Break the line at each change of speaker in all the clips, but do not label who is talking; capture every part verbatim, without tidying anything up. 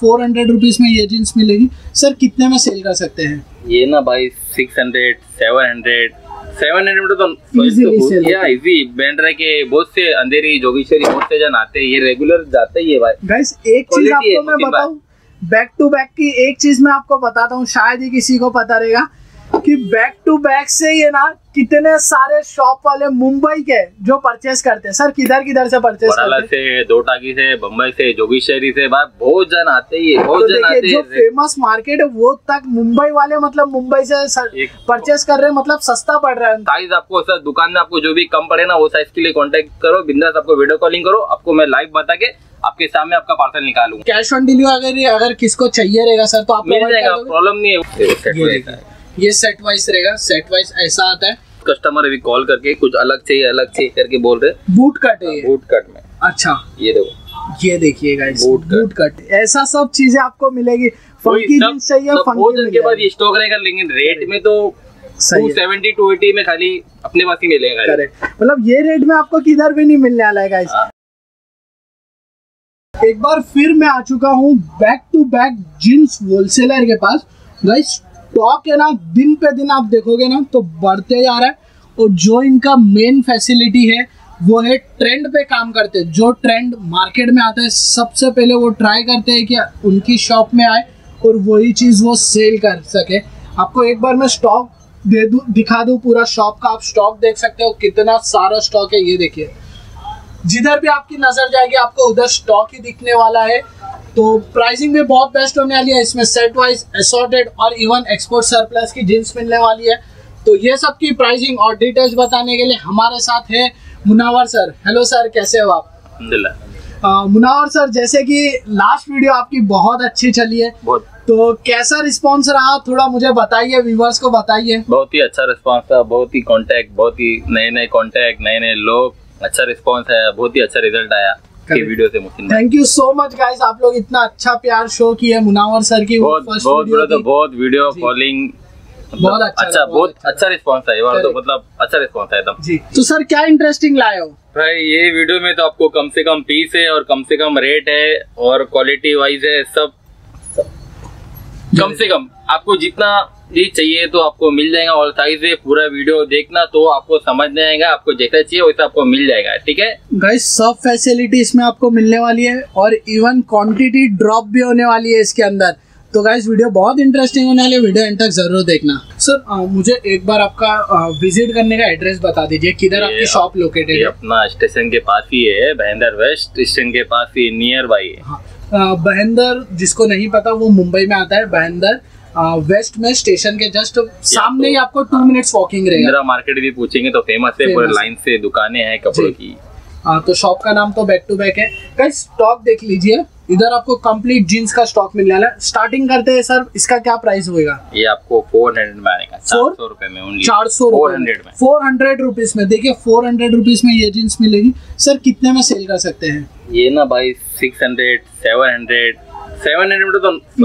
Four hundred rupees में ये jeans मिलेगी। सर कितने में सेल कर सकते हैं?
ये ना भाई six hundred seven hundred seven hundred तो इजी बैंड रहे के बहुत से अंधेरी जोगेश्वरी बहुत से जन आते हैं, ये रेगुलर जाते ही है भाई।
गाइस एक चीज आपको मैं बताऊं, बैक टू बैक की एक चीज मैं आपको बताता हूँ, शायद ही किसी को पता रहेगा कि बैक टू बैक से ये ना कितने सारे शॉप वाले मुंबई के जो परचेस करते हैं। सर किधर किधर से परचेस करते हैं?
से, दोटाकी से, बम्बई से, जोगेश्वरी से, भाई बहुत जन आते ही है, बहुत
तो
जन आते
जो फेमस मार्केट है वो तक मुंबई वाले मतलब मुंबई से परचेस कर रहे हैं, मतलब सस्ता पड़ रहा है।
साइज आपको सर दुकान में आपको जो भी कम पड़े ना वो साइज के लिए कॉन्टेक्ट करो, बिंदास आपको वीडियो कॉलिंग करो, आपको मैं लाइव बता के आपके सामने आपका पार्सल निकालूंगा।
कैश ऑन डिलीवरी अगर अगर किसको चाहिए रहेगा सर तो आप
मिल जाएगा, प्रॉब्लम नहीं है।
ये सेट वाइज रहेगा, सेट वाइज ऐसा आता है।
कस्टमर अभी कॉल करके कुछ अलग चाहिए अलग चाहिए करके बोल रहे।
बूट कट है,
बूट कट में।
अच्छा
ये देखो,
ये देखिए गाइस, बूट, बूट कट ऐसा सब चीजें आपको मिलेगी। फंकी जींस चाहिए,
फंकी के बाद ये स्टॉक रहेगा, लेकिन रेट में तो टू सेवेंटी टू एटी में खाली अपने पास ही मिलेगा।
करेक्ट, मतलब ये रेट में आपको किधर भी नहीं मिलने वाला है गाइस। एक बार फिर मैं आ चुका हूँ back to back jeans wholesaler के पास। गाइस स्टॉक है ना दिन पे दिन आप देखोगे ना तो बढ़ते जा रहा है, और जो इनका मेन फैसिलिटी है वो है ट्रेंड पे काम करते हैं। जो ट्रेंड मार्केट में आता है सबसे पहले वो ट्राई करते हैं कि उनकी शॉप में आए और वही चीज़ वो सेल कर सके। आपको एक बार मैं स्टॉक दे दूँ, दिखा दूँ पूरा शॉप का, आप स्टॉक देख सकते हो कितना सारा स्टॉक है। ये देखिए, जिधर भी आपकी नज़र जाएगी आपको उधर स्टॉक ही दिखने वाला है। तो प्राइसिंग भी बहुत बेस्ट होने वाली है, इसमें सेट वाइज, असॉर्टेड और इवन एक्सपोर्ट सरप्लस की जींस मिलने वाली है। तो ये सब की प्राइसिंग और डिटेल्स बताने के लिए हमारे साथ है मुनावर सर। हेलो सर, कैसे हो आप?
अल्हम्दुलिल्लाह।
मुनावर सर, जैसे कि लास्ट वीडियो आपकी बहुत अच्छी चली है, बहुत। तो कैसा रिस्पांस रहा थोड़ा मुझे बताइए, व्यूअर्स को बताइए।
बहुत ही अच्छा रिस्पांस था, बहुत ही कॉन्टैक्ट, बहुत ही नए नए कॉन्टैक्ट, नए नए लोग, अच्छा रिस्पांस है, बहुत ही अच्छा रिजल्ट आया की वीडियो से।
Thank you so much guys, आप लोग इतना अच्छा प्यार शो किए मुनावर सर की।
बहुत बहुत वीडियो तो बहुत वीडियो कॉलिंग
बहुत अच्छा
अच्छा बहुत अच्छा रिस्पांस है, तो मतलब अच्छा रिस्पांस है एकदम जी।
तो सर क्या इंटरेस्टिंग लाए हो
भाई ये वीडियो में? तो आपको कम से कम पीस है और कम से कम रेट है और क्वालिटी वाइज है, सब कम से कम आपको जितना भी चाहिए तो आपको मिल जाएगा। और साइज है, पूरा वीडियो देखना तो आपको समझ नहीं आएगा, आपको जैसा चाहिए वैसा आपको मिल जाएगा। ठीक है
गाइस, सब फैसिलिटी इसमें आपको मिलने वाली है और इवन क्वांटिटी ड्रॉप भी होने वाली है इसके अंदर। तो गाइस वीडियो बहुत इंटरेस्टिंग होने वाली है, वीडियो एंड तक जरूर देखना। सर आ, मुझे एक बार आपका आ, विजिट करने का एड्रेस बता दीजिए, किधर आपकी शॉप लोकेटेड है?
अपना स्टेशन के पास ही है, भाईंदर वेस्ट स्टेशन के पास ही, नियर बाई है।
हाँ, भाईंदर जिसको नहीं पता वो मुंबई में आता है, भाईंदर वेस्ट में स्टेशन के जस्ट सामने ही आपको टू मिनट्स वॉकिंग रहेगा।
इंदिरा मार्केट भी पूछेंगे तो फेमस है, पूरे लाइन से दुकानें हैं कपड़ों की।
हाँ, तो शॉप का नाम तो बैक टू बैक है। गाइस स्टॉक देख लीजिए, इधर आपको कंप्लीट जीन्स का स्टॉक मिलने वाला है। स्टार्टिंग करते हैं सर, इसका क्या प्राइस होगा?
ये आपको फोर हंड्रेड में आएगा, चार सौ रुपए में ओनली,
चार सौ
फोर हंड्रेड में,
फोर हंड्रेड रुपीज में। देखिए फोर हंड्रेड रुपीज में ये जीन्स मिलेगी। सर कितने में सेल कर सकते हैं?
ये ना भाई six hundred seven hundred seven hundred में तो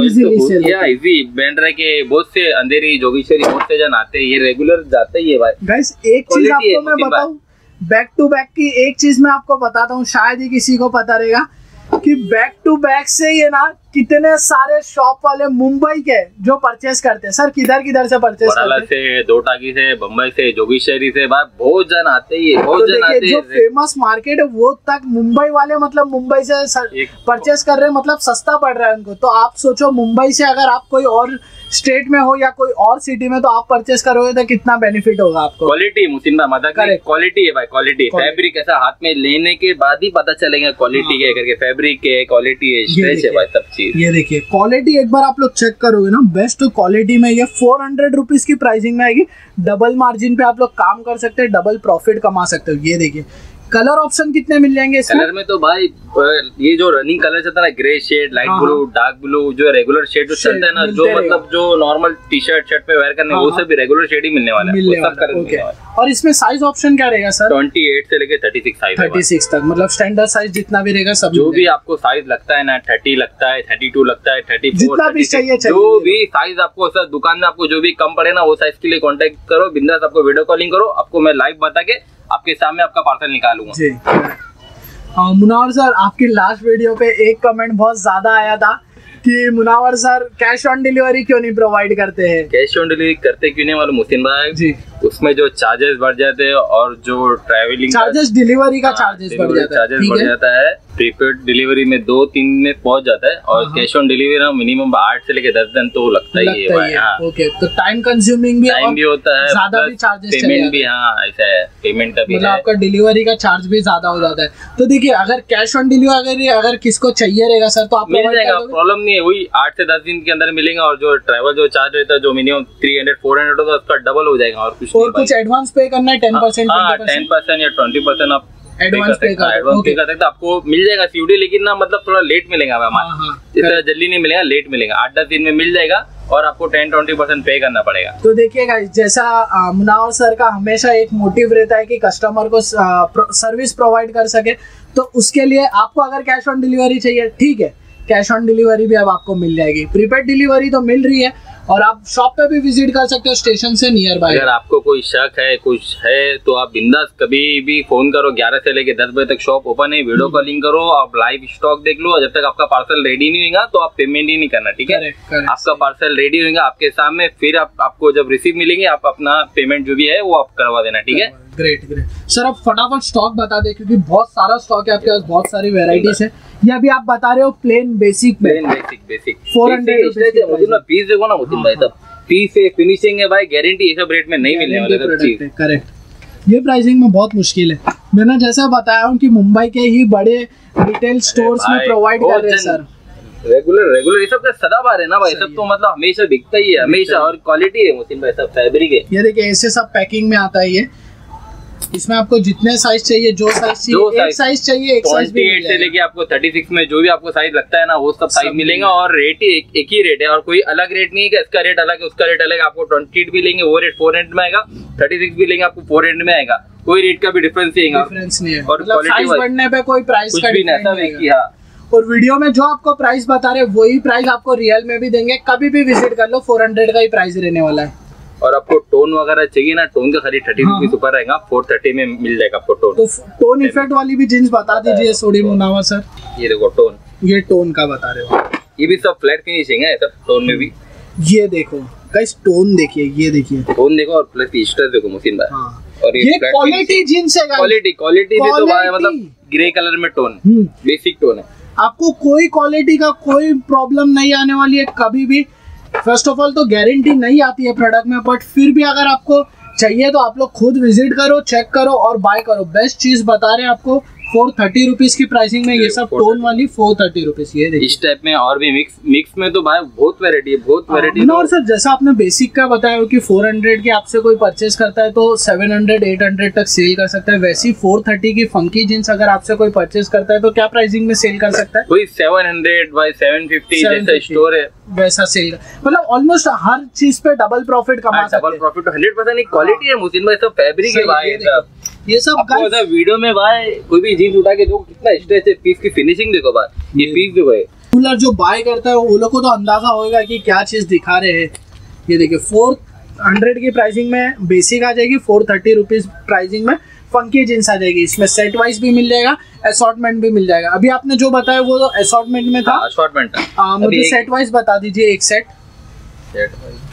इजी बैंड रहे के बहुत से अंधेरी जोगेश्वरी बहुत से जन आते हैं, ये रेगुलर जाते ही है भाई।
गाइस एक चीज आपको मैं बताऊं, बैक टू बैक की एक चीज मैं आपको बताता हूँ, शायद ही किसी को पता रहेगा कि बैक टू बैक से ये ना कितने सारे शॉप वाले मुंबई के जो परचेस करते हैं। सर किधर किधर से परचेस करते हैं?
से, दोटाकी से, बम्बई से, जोगेश्वरी से, भाई बहुत जन आते ही है, बहुत
तो
जन आते हैं।
जो फेमस मार्केट है वो तक मुंबई वाले मतलब मुंबई से परचेस कर रहे हैं, मतलब सस्ता पड़ रहा है उनको। तो आप सोचो मुंबई से अगर आप कोई और स्टेट में हो या कोई और सिटी में तो आप परचेस करोगे तो कितना बेनिफिट होगा आपको।
क्वालिटी मुसिन भाई मजा करे, क्वालिटी है भाई, क्वालिटी फैब्रिक ऐसा हाथ में लेने के बाद ही पता चलेगा क्वालिटी है करके, फैब्रिक है, क्वालिटी है, स्ट्रेच है भाई, सब चीज।
ये देखिए क्वालिटी एक बार आप लोग चेक करोगे ना, बेस्ट क्वालिटी में ये फोर हंड्रेड रुपीज की प्राइसिंग में आएगी। डबल मार्जिन पे आप लोग काम कर सकते हैं, डबल प्रॉफिट कमा सकते हो। ये देखिए कलर ऑप्शन कितने मिल जाएंगे इसमें?
कलर में तो भाई ये जो रनिंग कलर चलता है ना, grey shade, light blue, dark blue, जो रेगुलर शेड जो चलता है ना, जो मतलब जो नॉर्मल टी शर्ट शर्ट पे वेयर करने वो सब भी रेगुलर शेड ही मिलने वाला है, वो सब कलर मिलने वाला है।
और इसमें साइज ऑप्शन क्या रहेगा सर?
अट्ठाईस से लेके छत्तीस साइज,
छत्तीस तक, मतलब स्टैंडर्ड साइज जितना भी रहेगा सब,
जो भी आपको साइज लगता है ना, तीस लगता है, बत्तीस लगता है, चौंतीस,
जितना भी चाहिए,
जो भी साइज आपको सर दुकान में आपको जो भी कम पड़े ना वो साइज के लिए कांटेक्ट करो, बिंदास आपको वीडियो कॉलिंग करो, आपको मैं लाइव बता के आपके सामने आपका पार्सल निकालूंगा जी।
मुनावर सर आपकी लास्ट वीडियो पे एक कमेंट बहुत ज्यादा आया था कि Munawar sir cash on delivery क्यों नहीं प्रोवाइड करते हैं?
कैश ऑन डिलीवरी करते क्यों नहीं मालूम मुहसिन भाई
जी,
उसमें जो चार्जेस बढ़ जाते हैं और जो ट्रैवलिंग
चार्जेस डिलीवरी का चार्जेस बढ़ जाता है,
चार्जेस बढ़ जाता है। प्रीपेड डिलीवरी में दो तीन में पहुंच जाता है और कैश ऑन डिलीवरी ना मिनिमम आठ से लेके दस दिन तो लगता ही है भाई। हाँ
ओके, तो टाइम कंज्यूमिंग भी
टाइम भी होता है,
ज्यादा भी चार्जेस
पेमेंट भी, हाँ ऐसा है, पेमेंट का भी
मतलब आपका डिलीवरी का चार्ज भी ज्यादा हो जाता है। तो देखिए अगर कैश ऑन डिलीवरी अगर अगर किसको चाहिए रहेगा सर तो आप
मिल जाएगा, प्रॉब्लम नहीं है। वही आठ से दस दिन के अंदर मिलेगा और जो ट्रैवल जो चार्ज रहता है जो minimum three hundred four hundred होता है उसका डबल हो जाएगा। और कुछ
और कुछ एडवांस पे करना है, टेन परसेंट
टेन परसेंट या ट्वेंटी परसेंट आप
एडवांस पे कर
एडवांस पे कर सकते, आपको मिल जाएगा सीओडी, लेकिन ना मतलब थोड़ा लेट मिलेगा मैम, इतना जल्दी नहीं मिलेगा, लेट मिलेगा, आठ दस दिन में मिल जाएगा और आपको टेन ट्वेंटी परसेंट पे करना पड़ेगा।
तो देखिएगा जैसा मुनावर सर का हमेशा एक मोटिव रहता है कि कस्टमर को सर्विस प्रोवाइड कर सके, तो उसके लिए आपको अगर कैश ऑन डिलीवरी चाहिए ठीक है, कैश ऑन डिलीवरी भी अब आपको मिल जाएगी। प्रीपेड डिलीवरी तो मिल रही है और आप शॉप पे भी विजिट कर सकते हो स्टेशन से नियर बाय।
अगर आपको कोई शक है कुछ है तो आप बिंदास कभी भी फोन करो, ग्यारह से लेके दस बजे तक शॉप ओपन है, वीडियो कॉलिंग करो, आप लाइव स्टॉक देख लो। जब तक आपका पार्सल रेडी नहीं होगा तो आप पेमेंट ही नहीं करना, ठीक है?
correct, correct,
आपका पार्सल रेडी होगा आपके सामने, फिर आप, आपको जब रिसीव मिलेंगे आप अपना पेमेंट जो भी है वो आप करवा देना, ठीक है?
ग्रेट ग्रेट सर, अब फटाफट स्टॉक बता दे क्योंकि बहुत सारा स्टॉक है आपके पास, बहुत सारी वेराइटीज है। ये अभी आप बता रहे हो प्लेन बेसिक में,
plain basic basic
four hundred
piece देखो ना मुझे भाई, तब पीस है, फिनिशिंग है भाई, गारंटी, ये सब रेट में नहीं मिलने वाला सब चीज।
करेक्ट, ये प्राइसिंग में बहुत मुश्किल है। मैंने जैसा बताया हूँ कि मुंबई के ही बड़े रिटेल स्टोर्स में प्रोवाइड कर रहे हैं सर।
रेगुलर रेगुलर ये सब तो सदाबहार है ना भाई, सब तो मतलब हमेशा दिखता ही है हमेशा, और क्वालिटी है मुस्लिम भाई, सब फैब्रिक है।
ये देखिए ऐसे सब पैकिंग में आता है ये, इसमें आपको जितने साइज चाहिए, जो साइज चाहिए, एक साइज चाहिए एक साइज भी
अट्ठाईस से लेके आपको छत्तीस में जो भी आपको साइज लगता है ना वो सब साइज मिलेगा। और रेट ही एक, एक ही रेट है और कोई अलग रेट नहीं है कि इसका रेट अलग है उसका रेट अलग है। आपको अट्ठाईस भी लेंगे वो रेट फोर हंड्रेड में आएगा, छत्तीस भी लेंगे आपको फोर हंड्रेड में आएगा, कोई रेट का भी डिफरेंस नहीं है।
और साइज बढ़ने पे कोई प्राइस का
डिफरेंस नहीं है।
और वीडियो में जो आपको प्राइस बता रहे वही प्राइस आपको रियल में भी देंगे, कभी भी विजिट कर लो, फोर हंड्रेड का ही प्राइस रहने वाला है।
और आपको टोन वगैरह चाहिए ना, टोन का खाली थर्टी रुपीज ऊपर रहेगा, फोर थर्टी में मिल जाएगा आपको टोन।
तो टोन इफेक्ट वाली भी जींस बता दीजिए सोडी मुनावर सर।
ये देखो टोन,
ये टोन का बता रहे हो,
ये भी सब फ्लैट फिनिशिंग है सब टोन में भी।
ये देखो गाइस टोन देखिए, ये देखिए
टोन देखो और प्लस स्ट्रेस देखो मुसीन भाई।
हाँ।
और
ये क्वालिटी जींस है गाइस,
क्वालिटी क्वालिटी से तो भाई मतलब ग्रे कलर में टोन, बेसिक टोन है,
आपको कोई क्वालिटी का कोई प्रॉब्लम नहीं आने वाली है कभी भी। फर्स्ट ऑफ ऑल तो गारंटी नहीं आती है प्रोडक्ट में, बट फिर भी अगर आपको चाहिए तो आप लोग खुद विजिट करो, चेक करो और बाय करो। बेस्ट चीज बता रहे हैं आपको, फोर थर्टी रुपीज की प्राइसिंग में ये सब टोन वाली फोर थर्टी रुपीज। ये देखिए
इस टाइप में और भी मिक्स मिक्स में तो भाई बहुत वैरायटी है, बहुत वैरायटी है।
और सर जैसा आपने बेसिक का बताया कि फोर हंड्रेड के आपसे कोई परचेस करता है तो सेवन हंड्रेड एट हंड्रेड तक सेल कर सकता है, वैसी फोर थर्टी की फंकी जींस अगर आपसे कोई परचेस करता है तो क्या प्राइसिंग में सेल कर सकता है?
कोई seven hundred by seven fifty जैसा स्टोर है
वैसा सेल, मतलब ऑलमोस्ट हर चीज पे डबल प्रॉफिट कमा सकते हैं।
Double profit hundred percent quality है मुस्लिम भाई, सब फैब्रिक है भाई,
ये सब
आपको वीडियो में भाई कोई भी जींस उठा के देखो कितना स्ट्रेच है, पीस की फिनिशिंग देखो भाई, ये पीस देखो।
कूलर जो बाय करता है वो लोग को तो अंदाजा होगा कि क्या चीज दिखा रहे हैं। ये देखिए फोर हंड्रेड की प्राइसिंग में बेसिक आ जाएगी, फोर थर्टी रुपीज प्राइसिंग में फंकी जींस आ जाएगी। इसमें सेट वाइज भी मिल जाएगा, असॉर्टमेंट भी मिल जाएगा। अभी आपने जो बताया वो तो असॉर्टमेंट में था,
असॉर्टमेंट था।
मुझे सेट वाइज बता दीजिए एक सेट।
सेट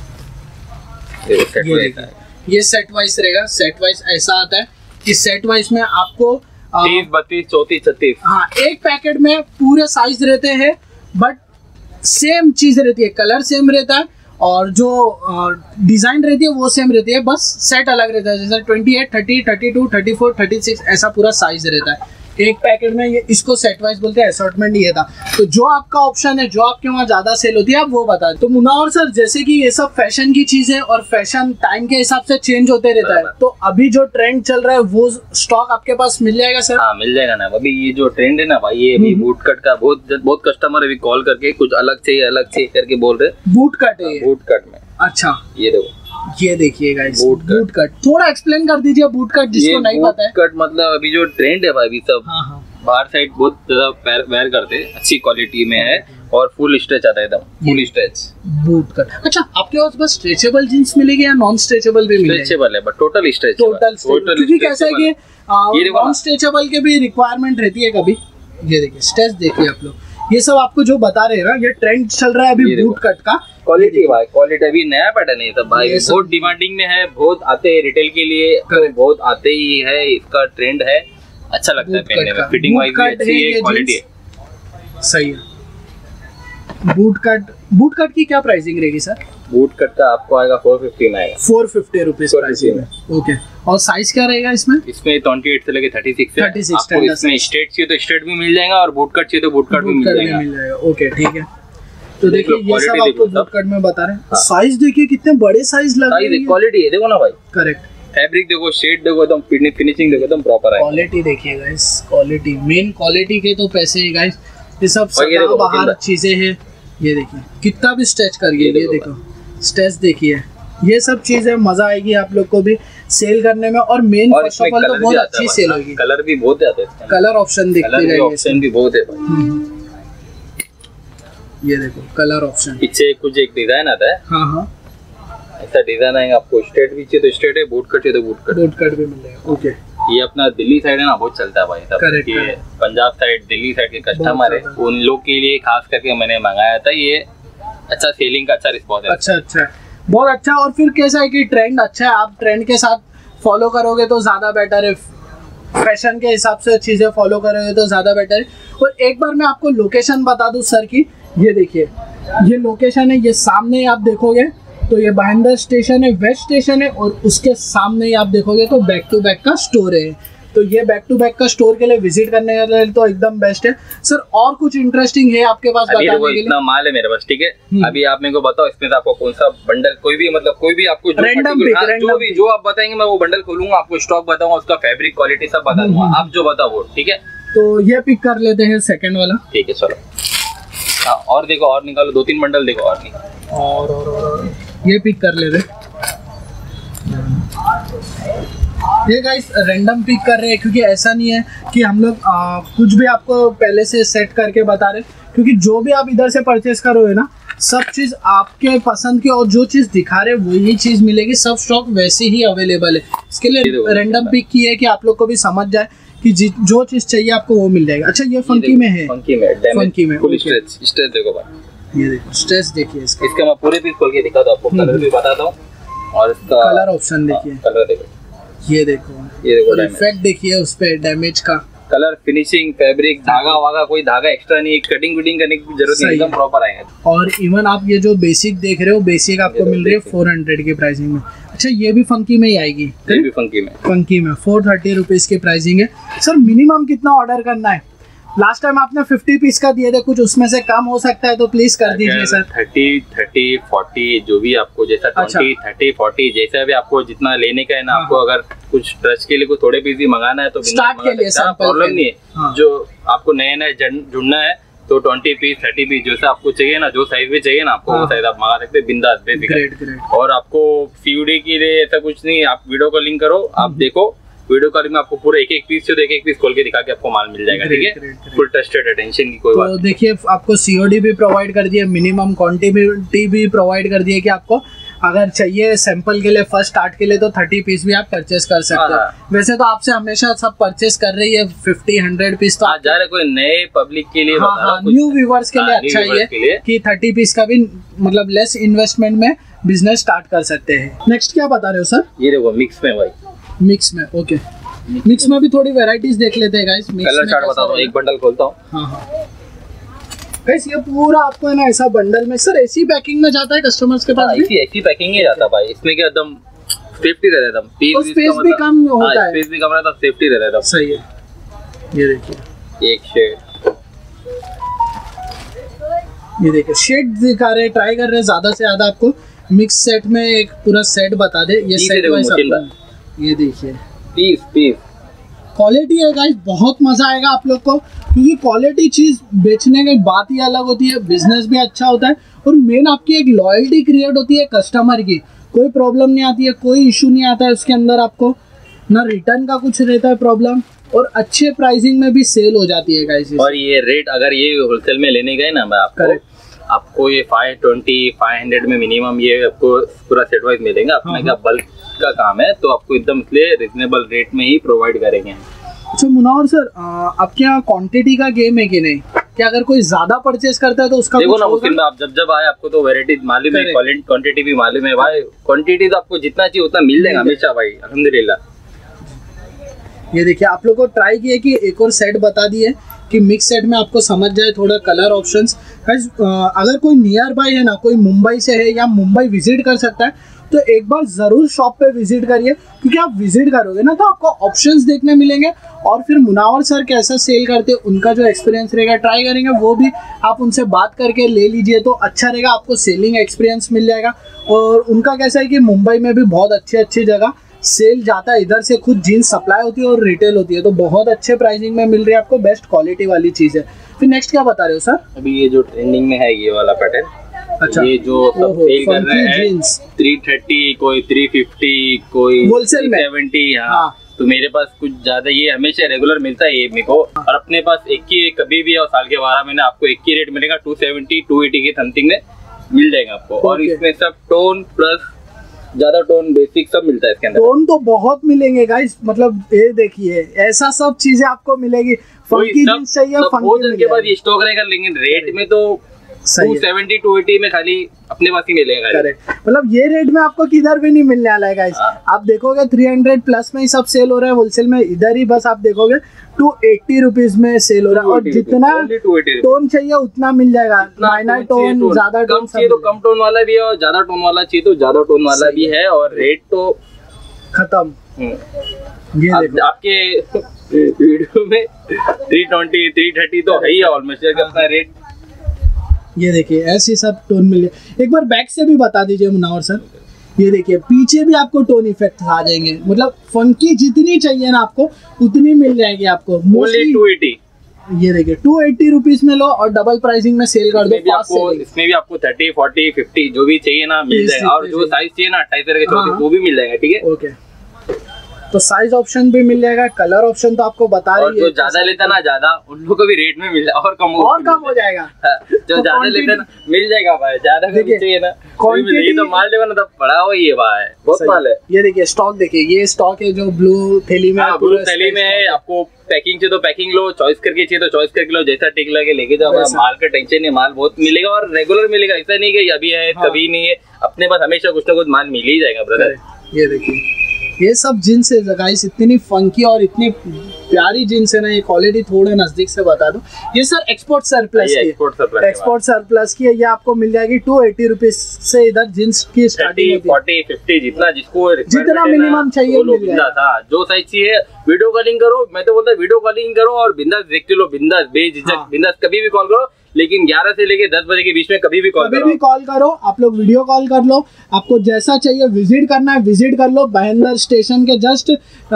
वाइज
ये सेट वाइज रहेगा, सेट वाइज ऐसा आता है कि सेट वाइज में आपको
तीस बत्तीस चौतीस छत्तीस,
हाँ एक पैकेट में पूरे साइज रहते हैं बट सेम चीज रहती है, कलर सेम रहता है और जो डिजाइन रहती है वो सेम रहती है, बस सेट अलग रहता है। जैसे twenty eight, thirty, thirty two, thirty four, thirty six ऐसा पूरा साइज रहता है एक पैकेट में। ये इसको सेट वाइज बोलते हैं, असॉर्टमेंट ये था। तो जो आपका ऑप्शन है, जो आपके वहाँ ज्यादा सेल होती है आप वो बता दें। तो मुनावर सर जैसे कि ये सब फैशन की चीज है और फैशन टाइम के हिसाब से चेंज होते रहता है, तो अभी जो ट्रेंड चल रहा है वो स्टॉक आपके पास मिल जाएगा सर?
हाँ मिल जाएगा ना। अभी ये जो ट्रेंड है ना भाई, ये अभी बूट कट का बहुत बहुत कस्टमर अभी कॉल करके कुछ अलग चाहिए अलग चाहिए करके बोल रहे।
बूट कट है,
बूट कट में।
अच्छा ये
देखो,
ये देखिए guys boot cut. Boot cut थोड़ा एक्सप्लेन कर दीजिए, बूट कट जिसको नहीं पता है।
कट मतलब अभी जो ट्रेंड है भाई, अभी सब
हाँ हाँ
बाहर साइड बहुत ज्यादा वेयर करते हैं, अच्छी क्वालिटी में है और फुल स्ट्रेच आता है, एकदम फुल स्ट्रेच
बूट कट। अच्छा आपके पास बस स्ट्रेचेबल जींस मिलेगी या नॉन स्ट्रेचेबल भी मिलेगी?
स्ट्रेचेबल है बट टोटल स्ट्रेच,
टोटल क्योंकि कैसा है कि नॉन स्ट्रेचेबल के भी रिक्वायरमेंट रहती है कभी। ये देखिए स्ट्रेच देखिए आप लोग, ये सब आपको जो बता रहे हैं ना, ये ट्रेंड चल रहा है अभी बूट कट का।
क्वालिटी भाई, क्वालिटी अभी नया पैटर्न है सब भाई, बहुत डिमांडिंग में है, बहुत आते हैं रिटेल के लिए, तो बहुत आते ही है, इसका ट्रेंड है, अच्छा लगता है पहनने में, फिटिंग वाइज भी अच्छी है, क्वालिटी है
सही है। बूट कट, बूट कट की क्या प्राइसिंग रहेगी सर?
बूट कट का आपको आएगा फोर फिफ्टी में आएगा,
फोर फिफ्टी रुपीज प्राइसिंग में। ओके, और साइज क्या रहेगा इसमें?
इसमें ट्वेंटी एट से लेके थर्टी सिक्स है।
थर्टी सिक्स
आपको इसमें स्ट्रेट चाहिए तो स्ट्रेट भी मिल जाएगा, और बूट कट चाहिए तो बूट कट भी मिल जाएगा।
ओके ठीक है, तो देखिए ये सब आपको बूट कट में बता रहे हैं। साइज देखिए कितने बड़े साइज लग रहे हैं,
क्वालिटी है देखो ना भाई।
करेक्ट,
फैब्रिक देखो, शेड देखो, एकदम फिनिशिंग देखो, एकदम प्रॉपर है।
क्वालिटी देखिए गाइस, क्वालिटी, मेन क्वालिटी के तो पैसे है गाइस। ये सब सदाबहार चीजें हैं। ये देखिए कितना भी स्ट्रेच कर गया, ये देखो स्ट्रेच देखिए, ये सब चीजें मजा आएगी आप लोग को भी सेल करने में। और मेन फर्स्ट ऑफ ऑल तो बहुत अच्छी सेल होगी,
कलर भी बहुत ज्यादा है,
कलर ऑप्शन दिखते जाएंगे,
ऑप्शन भी बहुत है भाई।
ये देखो कलर ऑप्शन,
पीछे कुछ एक डिजाइन आता है,
हाँ हाँ
ऐसा डिजाइन आएगा आपको, स्ट्रेट भी चाहिए तो स्ट्रेट है, बूट कट चाहिए तो बूट कट,
बूट कट भी मिल जाएगा। ओके,
ये अपना दिल्ली साइड है ना, बहुत चलता है भाई सब,
करेक्ट,
ये पंजाब साइड, दिल्ली साइड के कस्टमर है, उन लोग के लिए खास करके मैंने मंगाया था। ये अच्छा सेलिंग का अच्छा रिस्पॉन्स है, अच्छा
अच्छा बहुत अच्छा। और फिर कैसा है कि ट्रेंड अच्छा है, आप ट्रेंड के साथ फॉलो करोगे तो ज्यादा बेटर है, फैशन के हिसाब से चीजें फॉलो करोगे तो ज्यादा बेटर है। और एक बार मैं आपको लोकेशन बता दूं सर की, ये देखिए ये लोकेशन है, ये सामने आप देखोगे तो ये भाईंदर स्टेशन है, वेस्ट स्टेशन है, और उसके सामने ही आप देखोगे तो बैक टू बैक का स्टोर है। तो ये बैक टू बैक का स्टोर के लिए विजिट करने के लिए तो एकदम बेस्ट है सर। और कुछ इंटरेस्टिंग है आपके पास बताने के लिए?
इतना माल है मेरे पास, ठीक है, अभी आप मेरे को बताओ इसमें से आपको कौन सा बंडल, कोई भी मतलब कोई भी आपको जो,
रैंडम पिक,
हाँ, जो भी जो आप बताएंगे मैं वो बंडल खोलूंगा, आपको स्टॉक बताऊंगा, उसका फैब्रिक क्वालिटी सब बता दूंगा, आप जो बताओ वो, ठीक है।
तो ये पिक कर लेते हैं सेकंड वाला, ठीक
है चलो। हाँ, और देखो, और निकालो, दो तीन बंडल देखो, और निकालो,
और और और ये पिक कर लेते। ये गाइस रैंडम पिक कर रहे हैं, क्योंकि ऐसा नहीं है कि हम लोग कुछ भी आपको पहले से सेट करके बता रहे, क्योंकि जो भी आप इधर से परचेस करोगे ना, सब चीज़ आपके पसंद की, और जो चीज़ दिखा रहे वही चीज़ मिलेगी, सब स्टॉक वैसे ही अवेलेबल है। इसके लिए रैंडम पिक की है कि आप लोग को भी समझ जाए कि जो चीज़ चाहिए आपको वो मिल जाएगा। अच्छा, ये फंकी में है,
फंकी में
फंकी में
फुल स्ट्रेच, स्ट्रेच देखो भाई,
ये देखो स्ट्रेच देखिए इसका,
इसका मैं पूरे पीस खोल के दिखाता हूं आपको, कलर भी बताता हूं, और इसका
कलर ऑप्शन देखिए,
कलर देखो,
ये देखो, ये देखो इफेक्ट देखिए उस पे, डैमेज का
कलर, फिनिशिंग, फैब्रिक, धागा वागा, कोई धागा एक्स्ट्रा नहीं, कटिंग विटिंग करने की जरूरत नहीं, एकदम प्रॉपर आएगा।
और इवन आप ये जो बेसिक देख रहे हो, बेसिक आपको मिल रही है फोर हंड्रेड की प्राइसिंग में। अच्छा, ये भी फंकी में ही आएगी,
ये भी फंकी में,
फंकी में फोर थर्टी रुपीज की प्राइसिंग है। सर मिनिमम कितना ऑर्डर करना है? लास्ट टाइम आपने फिफ्टी पीस का दिए थे, कुछ उसमें से कम हो सकता है तो प्लीज कर दीजिए सर।
थर्टी थर्टी फोर्टी जो भी आपको जैसा, ट्वेंटी थर्टी फोर्टी जैसा भी आपको जितना लेने का है ना, आपको अगर कुछ ट्रस्ट के लिए कोई थोड़े पीस भी मंगाना है तो
स्टार्ट के लिए
प्रॉब्लम नहीं है। जो आपको नए नए जुड़ना है तो ट्वेंटी पीस थर्टी पीस जैसा आपको चाहिए ना, जो साइज भी चाहिए ना आपको, वो साइज आप मंगा सकते हैं बिंदास बेसिक। और आपको सीओडी के लिए ऐसा कुछ नहीं, आप वीडियो कॉलिंग करो, आप देखो वीडियो कॉल में आपको पूरा एक एक पीस से एक एक पीस खोल के दिखा के आपको माल मिल जाएगा, ठीक है, फुल ट्रस्टेड है, टेंशन की कोई बात नहीं।
तो देखिए आपको सीओडी भी प्रोवाइड कर दिया, मिनिमम क्वांटिटी भी प्रोवाइड कर दिया कि आपको अगर चाहिए सैंपल के लिए फर्स्ट स्टार्ट के लिए तो थर्टी पीस भी आप परचेस कर सकते हो। वैसे तो आपसे हमेशा सब परचेस कर रही है फिफ्टी हंड्रेड पीस, तो
जा रहे कोई नए पब्लिक के लिए,
हाँ हाँ न्यू व्यूवर्स के लिए अच्छा है कि थर्टी पीस का भी मतलब लेस इन्वेस्टमेंट में बिजनेस स्टार्ट कर सकते हैं। नेक्स्ट क्या बता रहे हो सर?
ये देखो मिक्स में भाई,
मिक्स में ओके, मिक्स में भी थोड़ी वैरायटीज देख लेते हैं गाइस।
कलर चार्ट बताता हूं, एक बंडल खोलता हूं।
हां हां गाइस, ये पूरा आपको है ना ऐसा बंडल में सर ऐसी पैकिंग में जाता है कस्टमर्स के पास भी,
ऐसी ऐसी पैकिंग ही जाता भाई, इसमें क्या एकदम सेफ्टी रहता है,
पीस स्पेस भी कम होता है,
स्पेस भी कम रहता है, सेफ्टी रहता है।
सही है, ये देखिए
एक शेड,
ये देखिए शेड दिखा रहे, ट्राई कर रहे हैं ज्यादा से ज्यादा आपको मिक्स सेट में एक पूरा सेट बता दे। ये सेट वाइज आपको ये देखिए
पीस पीस
क्वालिटी है गाइस, बहुत मजा आएगा आप लोग को, क्योंकि क्वालिटी चीज बेचने की बात ही अलग होती है, बिजनेस भी अच्छा होता है, और मेन आपकी एक लॉयल्टी क्रिएट होती है कस्टमर की, कोई प्रॉब्लम नहीं आती है, कोई इशू नहीं आता है उसके अंदर, आपको ना रिटर्न का कुछ रहता है प्रॉब्लम, और अच्छे प्राइसिंग में भी सेल हो जाती है गाइस।
और ये रेट अगर ये होलसेल में लेने गए ना मैं आपको, आपको ये फाइव ट्वेंटी फाइव हंड्रेड में मिनिमम ये आपको पूरा सेट वाइज मिलेगा। अपना क्या बल्क का काम है तो आपको एकदम इसलिए रिजनेबल रेट में ही प्रोवाइड करेंगे।
अच्छा मुनावर सर, आपके यहाँ क्वांटिटी का गेम है कि नहीं? कि अगर कोई ज्यादा परचेज करता है तो उसका
देखो ना, मुस्लिम आप जब जब आए आपको तो वैरायटी मालूम है, क्वांटिटी भी मालूम है भाई। क्वांटिटी तो आपको जितना चाहिए उतना मिल जाएगा हमेशा भाई, अल्हम्दुलिल्लाह।
ये देखिए आप लोग को ट्राई किए कि एक और सेट बता दिए कि मिक्स सेट में आपको समझ जाए थोड़ा कलर ऑप्शंस। अगर कोई नियर बाय है ना, कोई मुंबई से है या मुंबई विजिट कर सकता है तो एक बार ज़रूर शॉप पे विजिट करिए, क्योंकि आप विजिट करोगे ना तो आपको ऑप्शंस देखने मिलेंगे और फिर मुनावर सर कैसा सेल करते हैं उनका जो एक्सपीरियंस रहेगा ट्राई करेंगे, वो भी आप उनसे बात करके ले लीजिए तो अच्छा रहेगा, आपको सेलिंग एक्सपीरियंस मिल जाएगा। और उनका कैसा है कि मुंबई में भी बहुत अच्छी अच्छी जगह सेल जाता है, इधर से खुद जीन्स सप्लाई होती है और रिटेल होती है, तो बहुत अच्छे प्राइसिंग में मिल रही है आपको, बेस्ट क्वालिटी वाली चीज़ है। फिर नेक्स्ट क्या बता रहे हो सर?
अभी ये जो ट्रेंडिंग में है ये वाला पैटर्न, अच्छा, ये जो सब सेल कर रहे हैं तीन सौ तीस, कोई तीन सौ पचास, कोई
होलसेल में
सत्तर, हाँ। तो मेरे पास कुछ ज्यादा ये हमेशा रेगुलर मिलता है ये मेरे को, और अपने पास एक ही कभी भी और साल के बारह महीने आपको एक ही रेट मिलेगा, टू सेवेंटी टू एटी के समथिंग में मिल जाएगा आपको। और इसमें सब टोन प्लस ज्यादा टोन बेसिक सब मिलता है इसके अंदर।
टोन तो बहुत मिलेंगे गाइस, मतलब ये देखिए ऐसा सब चीजें आपको मिलेगी। फंकी जींस चाहिए, फंकी
के बाद ये स्टॉक रहेगा, लेकिन रेट में तो टू सेवेंटी टू एटी में खाली अपने पास ही मिलेगा।
करेक्ट, मतलब ये रेट में आपको किधर भी नहीं मिलने वाला है गाइस। आप देखोगे तीन सौ प्लस में ही सब सेल हो रहा है होलसेल में, इधर ही बस आप देखोगे टू एटी रुपीज में सेल हो रहा है। और जितना टोन चाहिए उतना मिल जाएगा, माइनर टोन, ज्यादा टोन
चाहिए तो कम टोन वाला भी है, और ज्यादा टोन वाला चाहिए तो ज्यादा टोन वाला भी है, और रेट तो
खत्म।
ये देखो आपके वीडियो में थ्री ट्वेंटी थ्री थर्टी तो है ही ऑलमोस्ट अपना रेट।
ये देखिए ऐसे सब टोन मिले। एक बार बैक से भी बता दीजिए मुनावर सर। ये देखिए पीछे भी आपको टोन इफेक्ट आ जाएंगे, मतलब फंकी जितनी चाहिए ना आपको उतनी मिल जाएगी आपको।
मोस्टली टू एटी,
ये देखिए टू एटी रुपीज में लो और डबल प्राइसिंग में सेल कर दो।
आपको इसमें भी आपको थर्टी फोर्टी फिफ्टी जो भी चाहिए ना मिल जाएगा, और जो साइज चाहिए ना अट्ठाईस तरह के चौबीस वो भी मिल जाएगा। ठीक है,
ओके, तो साइज ऑप्शन भी मिल जाएगा, कलर ऑप्शन तो आपको बता रही है।
जो ज्यादा लेता ना ज्यादा उन लोगों को भी रेट में मिल और कम
और कम हो जाएगा।
जो ज्यादा लेता ना मिल जाएगा भाई, ज्यादा चाहिए ना क्वांटिटी तो माल लेगा ना तब पड़ा हुआ ये भाई, बहुत माल है।
ये देखिए स्टॉक देखिए, ये स्टॉक है जो ब्लू थैली में,
ब्लू थैली में है। आपको पैकिंग चाहिए तो पैकिंग लो, चॉइस करके चाहिए तो चॉइस करके लो, जैसा ठीक लगे लेके जाओ। माल का टेंशन नहीं, माल बहुत मिलेगा और रेगुलर मिलेगा, ऐसा नहीं कि अभी है कभी नहीं है, अपने पास हमेशा कुछ ना कुछ माल मिल ही जाएगा ब्रदर।
ये देखिए ये सब जींस है गाइस, इतनी फंकी और इतनी प्यारी जींस है ना। ये क्वालिटी थोड़े नजदीक से बता दो। ये सर एक्सपोर्ट सरप्लस की, एक्सपोर्ट सरप्लस की है। ये आपको मिल जाएगी टू एटी रुपीज से, इधर जींस की स्टार्टिंग
फोर्टी फिफ्टी जितना जिसको
जितना मिनिमम चाहिए मिल जाएगा।
जो साइज चाहिए वीडियो कॉलिंग करो, मैं तो बोलता हूँ वीडियो कॉलिंग करो और बिंदास देखते लो, बिंदास बेझिझक बिंदास कभी भी कॉल करो, लेकिन ग्यारह से लेके दस बजे के बीच में कभी भी कॉल
कभी भी कॉल करो। आप लोग वीडियो कॉल कर लो, आपको जैसा चाहिए विजिट करना है विजिट कर लो। भाईंदर स्टेशन के जस्ट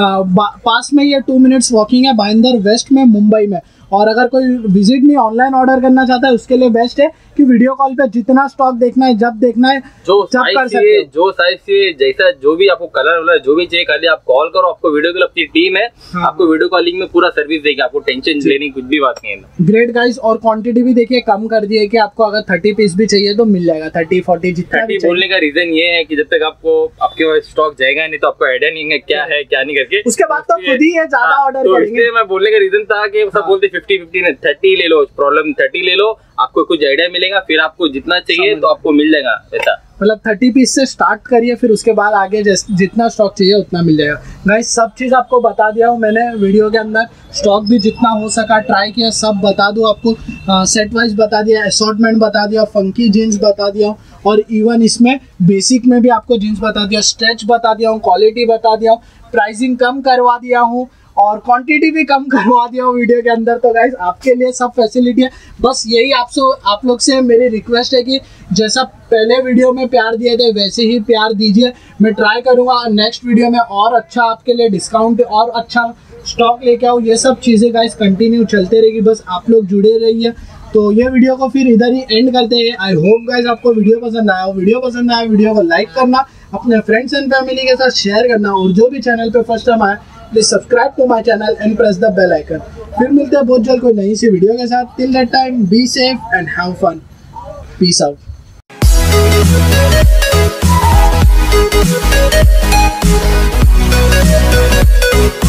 पास में ये टू मिनट्स वॉकिंग है, भाईंदर वेस्ट में मुंबई में। और अगर कोई विजिट नहीं ऑनलाइन ऑर्डर करना चाहता है उसके लिए बेस्ट है कि वीडियो कॉल पे जितना स्टॉक देखना है जब देखना है
जो जब कर सकते हो, जो साइज से जैसा जो भी आपको कलर वलर जो भी चाहिए खाली आप कॉल करो, आपको वीडियो कॉल अपनी टीम है हाँ। आपको वीडियो कॉलिंग में पूरा सर्विस देगी, आपको टेंशन लेने कुछ भी बात नहीं है।
ग्रेट गाइस, और क्वांटिटी भी देखिए कम कर दी है कि आपको अगर थर्टी पीस भी चाहिए तो मिल जाएगा, थर्टी फोर्टी जितना
थर्टी बोलने का रीजन ये है कि जब तक आपको आपके पास स्टॉक जाएगा नहीं तो आपको आइडिया नहीं है क्या है क्या नहीं करके,
उसके बाद तो खुद ही है ज्यादा ऑर्डर करेंगे।
मैं बोलने का रीजन था कि सब बोलते फिफ्टी फिफ्टी ने थर्टी ले लो, प्रॉब्लम थर्टी ले लो, आपको कुछ आइडिया मिलेगा, फिर आपको जितना चाहिए तो आपको मिल जाएगा ऐसा।
मतलब थर्टी पीस से स्टार्ट करिए, फिर उसके बाद आगे जितना स्टॉक चाहिए उतना मिल जाएगा। गाइस सब चीज़ आपको बता दिया हूँ मैंने वीडियो के अंदर, स्टॉक भी जितना हो सका ट्राई किया, सब बता दूँ आपको, सेट वाइज बता दिया, असॉर्टमेंट बता दिया, फंकी जीन्स बता दिया हूँ, और इवन इसमें बेसिक में भी आपको जीन्स बता दिया, स्ट्रेच बता दिया हूँ, क्वालिटी बता दिया हूँ, प्राइसिंग कम करवा दिया हूँ और क्वांटिटी भी कम करवा दिया हूँ वीडियो के अंदर। तो गाइस आपके लिए सब फैसिलिटी है, बस यही आपसे आप लोग से मेरी रिक्वेस्ट है कि जैसा पहले वीडियो में प्यार दिए थे वैसे ही प्यार दीजिए। मैं ट्राई करूँगा नेक्स्ट वीडियो में और अच्छा आपके लिए डिस्काउंट और अच्छा स्टॉक लेके आओ। ये सब चीज़ें गाइस कंटिन्यू चलते रहेगी, बस आप लोग जुड़े रहिए। तो ये वीडियो को फिर इधर ही एंड करते हैं। आई होप गाइस आपको वीडियो पसंद आया हो। वीडियो पसंद आया वीडियो को लाइक करना, अपने फ्रेंड्स एंड फैमिली के साथ शेयर करना, और जो भी चैनल पे फर्स्ट टाइम आए please subscribe to my channel and press the bell icon. फिर मिलते हैं बहुत जल्द कोई नई सी वीडियो के साथ। Till that time be safe and have fun. Peace out.